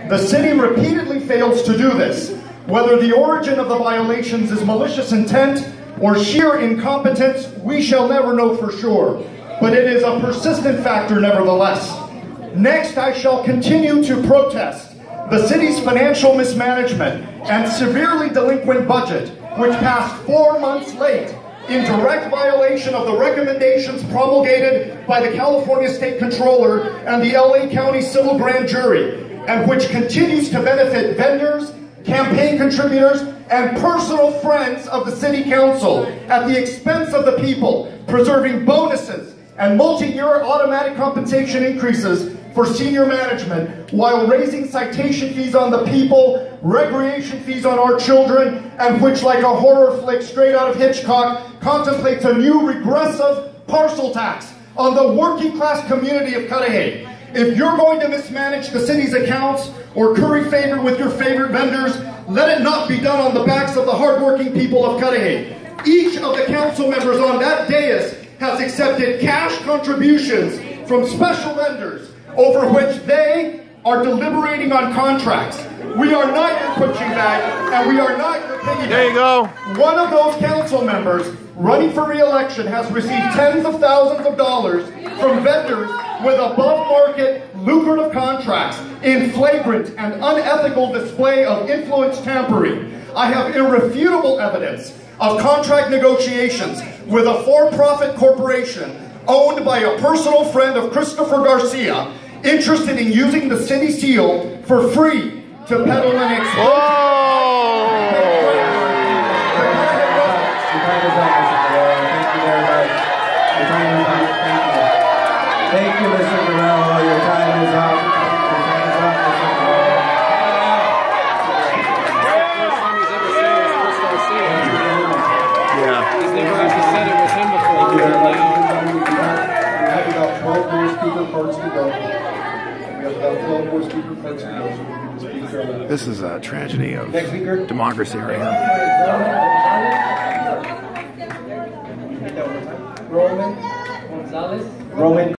The city repeatedly fails to do this. Whether the origin of the violations is malicious intent or sheer incompetence, we shall never know for sure, but it is a persistent factor nevertheless. Next, I shall continue to protest the city's financial mismanagement and severely delinquent budget, which passed 4 months late in direct violation of the recommendations promulgated by the California State Controller and the LA County Civil Grand Jury, and which continues to benefit vendors, campaign contributors, and personal friends of the City Council at the expense of the people, preserving bonuses and multi-year automatic compensation increases for senior management, while raising citation fees on the people, recreation fees on our children, and which, like a horror flick straight out of Hitchcock, contemplates a new regressive parcel tax on the working class community of Cudahy. If you're going to mismanage the city's accounts or curry favor with your favorite vendors, let it not be done on the backs of the hardworking people of Cudahy. Each of the council members on that dais has accepted cash contributions from special vendors over which they are deliberating on contracts. We are not your punching bag, and we are not your piggy bank. There you go. One of those council members running for re-election has received tens of thousands of dollars from vendors with above-market, lucrative contracts in flagrant and unethical display of influence tampering. I have irrefutable evidence of contract negotiations with a for-profit corporation owned by a personal friend of Christopher Garcia, interested in using the city seal for free to peddle an Thank you, Mr. Morello. Your time is up. Your time is up, Mr. Morello. Yeah. He's never actually said it was him before. We have about 12 more speaker parts to go. We have about 12 more speaker parts to go. So we can speak This is a tragedy of next speaker. democracy right here. Roman Gonzalez. Roman.